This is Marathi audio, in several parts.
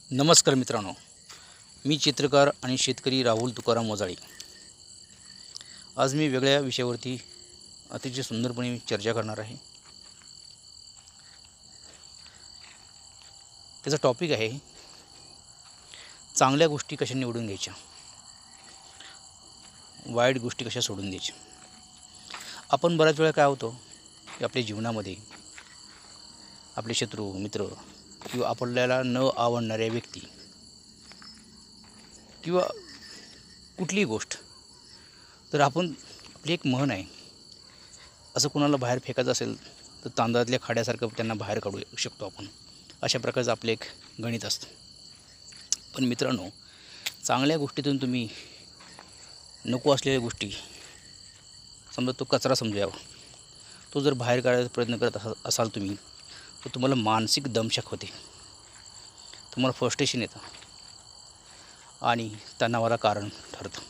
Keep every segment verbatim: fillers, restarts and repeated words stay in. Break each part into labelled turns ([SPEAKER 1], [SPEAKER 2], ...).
[SPEAKER 1] नमस्कार मित्रांनो, मी चित्रकार आणि शेतकरी राहुल तुकाराम मोजाळे। आज मी वेगळ्या विषयावरती अतिशय सुंदरपणे चर्चा करणार आहे। त्याचा टॉपिक आहे चांगल्या गोष्टी कशा निवडून घ्यायच्या, वाईट गोष्टी कशा सोडून द्यायच्या। आपण बऱ्याच वेळा काय होतो की आपल्या जीवनामध्ये आपले शत्रू मित्र किंवा आपल्याला न आवडणाऱ्या व्यक्ती किंवा कुठलीही गोष्ट, तर आपण आपली एक म्हण आहे, असं कोणाला बाहेर फेकायचं असेल तर तांदळातल्या खाड्यासारखं त्यांना बाहेर काढू शकतो आपण। अशा प्रकारचं आपलं एक गणित असतं। पण मित्रांनो, चांगल्या गोष्टीतून तुम्ही नको असलेल्या गोष्टी, समजा तो कचरा समजावा, तो जर बाहेर काढायचा प्रयत्न करत असाल तुम्ही, तर तुम्हाला मानसिक दमछाक होते, तुम्हाला फ्रस्ट्रेशन येतं आणि तणावाला कारण ठरतं।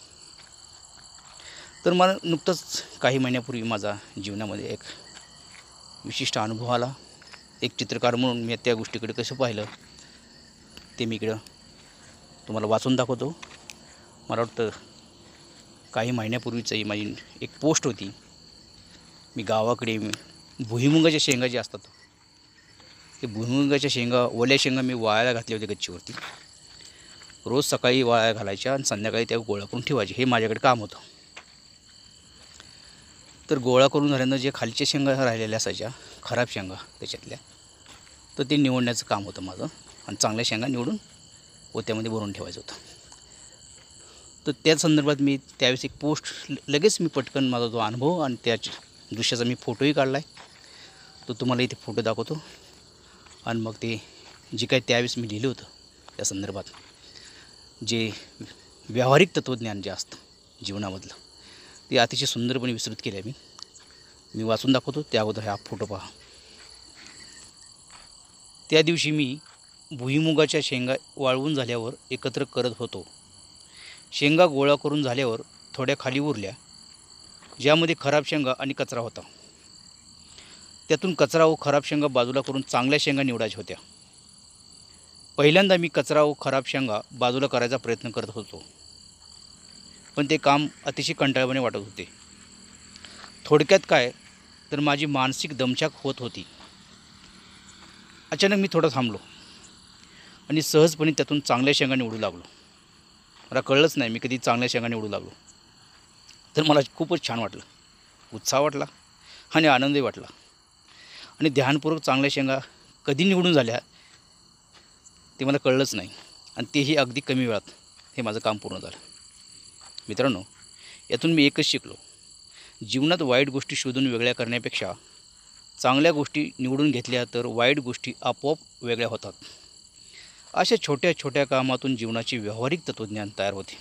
[SPEAKER 1] तर मला नुकतंच काही महिन्यापूर्वी माझा जीवनामध्ये एक विशिष्ट अनुभव आला। एक चित्रकार म्हणून मी त्या गोष्टीकडे कसं पाहिलं ते मी इकडं तुम्हाला वाचून दाखवतो। मला वाटतं काही महिन्यापूर्वीची माझी एक पोस्ट होती। मी गावाकडे भुईमुगाच्या शेंगा जे असतात, ते भुईमुगाच्या शेंगा, ओल्या शेंगा मी वाळायला घातल्या होत्या गच्चीवरती। रोज सकाळी वाळायला घालायच्या आणि संध्याकाळी त्या गोळा करून ठेवायचे, हे माझ्याकडे काम होतं। तर गोळा करून झाल्यानं जे खालच्या शेंगा राहिलेल्या असायच्या, खराब शेंगा त्याच्यातल्या, तर ते निवडण्याचं काम होतं माझं, आणि चांगल्या शेंगा निवडून पोत्यामध्ये भरून ठेवायचं होतं। तर त्या संदर्भात मी त्यावेळेस एक पोस्ट लगेच मी पटकन माझा जो अनुभव आणि त्या दृश्याचा मी फोटोही काढला आहे, तो तुम्हाला इथे फोटो दाखवतो। आणि मग ते जे काही त्यावेळेस मी लिहिलं होतं त्या संदर्भात, जे व्यावहारिक तत्त्वज्ञान जे असतं जीवनामधलं, ते अतिशय सुंदरपणे विस्तृत केलं आहे। मी मी वाचून दाखवतो। त्या अगोदर हा फोटो पहा। त्या दिवशी मी भुईमुगाच्या शेंगा वाळवून झाल्यावर एकत्र करत होतो। शेंगा गोळा करून झाल्यावर थोड्या खाली उरल्या, ज्यामध्ये खराब शेंगा आणि कचरा होता। त्यातून कचरा व खराब शेंगा बाजूला करून चांगल्या शेंगा निवडायच्या होत्या। पहिल्यांदा मी कचरा व खराब शेंगा बाजूला करायचा प्रयत्न करत होतो, पण ते काम अतिशय कंटाळवाणे वाटत होते। थोडक्यात काय, तर माझी मानसिक दमछाक होत होती। अचानक मी थोडं थांबलो आणि सहजपणे त्यातून चांगल्या शेंगा निवडू लागलो। मला कळलंच नाही मी कधी चांगल्या शेंगा निवडू लागलो। तर मला खूपच छान वाटलं, उत्साह वाटला आणि आनंदही वाटला। आणि ध्यानपूर्वक चांगल्या शेंगा कधी निवडून झाल्या ते मला कळलंच नाही, आणि तेही अगदी कमी वेळात हे माझं काम पूर्ण झालं। मित्रांनो, यातून मी एकच शिकलो, जीवनात वाईट गोष्टी शोधून वेगळ्या करण्यापेक्षा चांगल्या गोष्टी निवडून घेतल्या तर वाईट गोष्टी आपोआप वेगळ्या होतात। अशा छोट्या छोट्या कामातून जीवनाचे व्यावहारिक तत्त्वज्ञान तयार होते।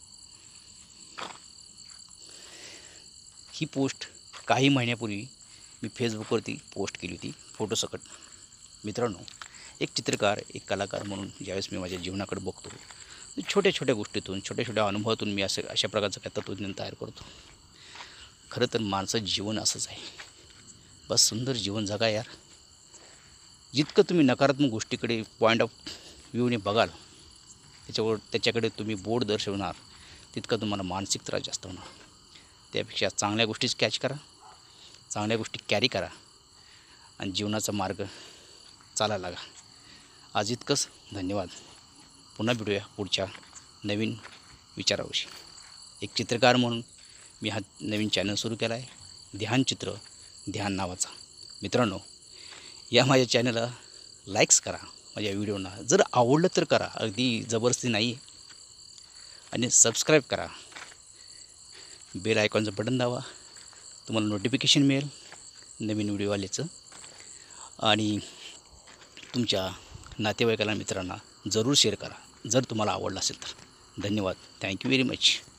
[SPEAKER 1] ही पोस्ट काही महिन्यापूर्वी मी फेसबुकवरती पोस्ट केली होती, फोटोसकट। मित्रांनो, एक चित्रकार, एक कलाकार म्हणून ज्यावेळेस मी माझ्या जीवनाकडे बघतो, छोट्या छोट्या गोष्टीतून, छोट्या छोट्या अनुभवातून मी असं अशा प्रकारचं काय तत्त्वज्ञान तयार करतो। खरं तर माणसं जीवन असंच आहे, बस सुंदर जीवन जगा यार। जितकं तुम्ही नकारात्मक गोष्टीकडे पॉईंट ऑफ व्ह्यूने बघाल, त्याच्यावर त्याच्याकडे तुम्ही बोट दर्शवणार, तितका तुम्हाला मानसिक त्रास जास्त होणार। त्यापेक्षा चांगल्या गोष्टीच कॅच करा, चांगल्या गोष्टी कॅरी करा आणि जीवनाचा मार्ग चालायला लागा। आज इतकंच, धन्यवाद। पुन्हा भेटूया पुढच्या नवीन विचाराविषयी। एक चित्रकार म्हणून मी हा नवीन चॅनल सुरू केला आहे, ध्यान चित्र ध्यान नावाचा। मित्रांनो, या माझ्या चॅनलला लाईक्स करा, माझ्या व्हिडिओना जर आवडलं तर करा, अगदी जबरदस्ती नाही आहे। आणि सबस्क्राईब करा, बेल आयकॉनचं बटन दाबा, तुम्हाला नोटिफिकेशन मिळेल नवीन व्हिडिओ आल्याचं। आणि तुमच्या नातेवाईकाला, मित्रांना जरूर शेअर करा जर तुम्हाला आवडलं असेल तर। धन्यवाद, थँक्यू व्हेरी मच।